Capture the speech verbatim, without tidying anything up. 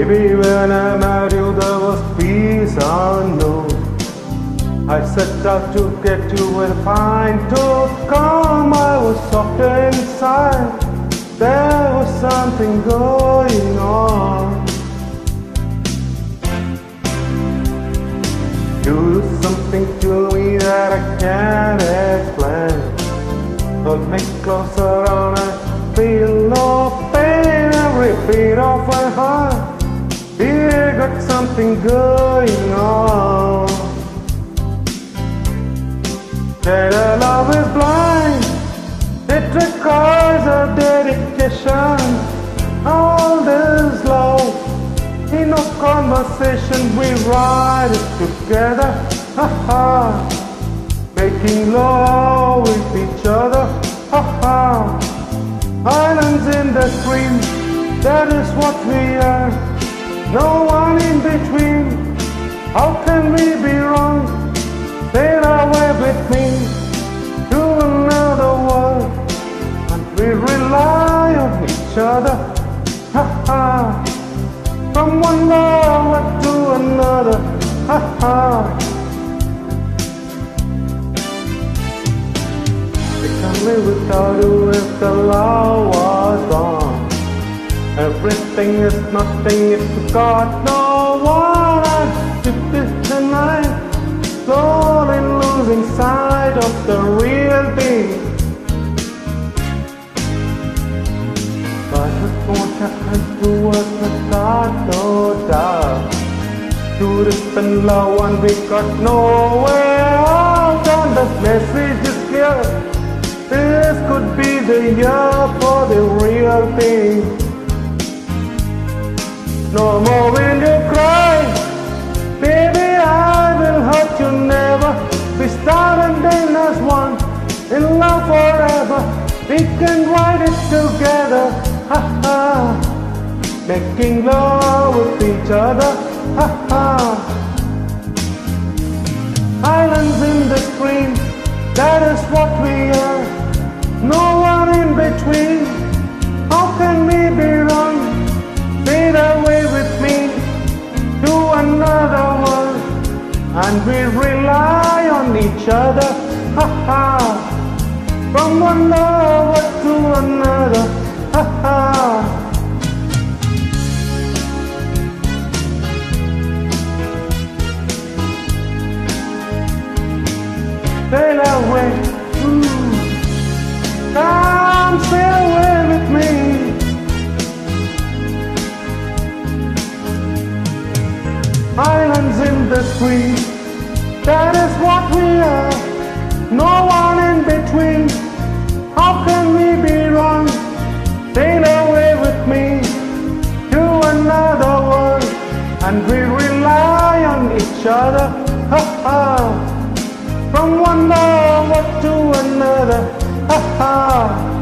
Baby, when I met you, there was peace unknown. I set out to get you with a fine tooth comb. I was soft inside. There was something going on. You do something to me that I can't explain. Hold me closer and I feel no pain. Every beat of my heart, we got something going on. That our love is blind, it requires a dedication. All this love, in no conversation, we ride it together. Ha ha, making love with each other. Ha ha, islands in the stream, that is what we are. No one in between. How can we be wrong? Sail away with me to another world, and we rely on each other. Ha ha, from one lover to another. Ha ha. We can't live without you if the love was gone. Everything is nothing if you got no one. I took this tonight, slowly losing sight of the real thing. But it won't happen to us without no doubt. To distant love and we got nowhere out. And the message is clear, this could be the year for the real thing. No more will you cry, baby, I will hurt you never. We start and end as one, in love forever. We can ride it together, ha ha, making love with each other, ha ha. Islands in the stream, that is what we are. No one in between. How can we be wrong? Fade away with me to another world, and we rely on each other, ha ha, from one lover to another, ha ha. Sail away, ooh, come sail away with me. Islands in the stream, that is what we are. No one in between. How can we be wrong? Sail away with me to another world, and we rely on each other, ha ha, from one lover to another, ha ha.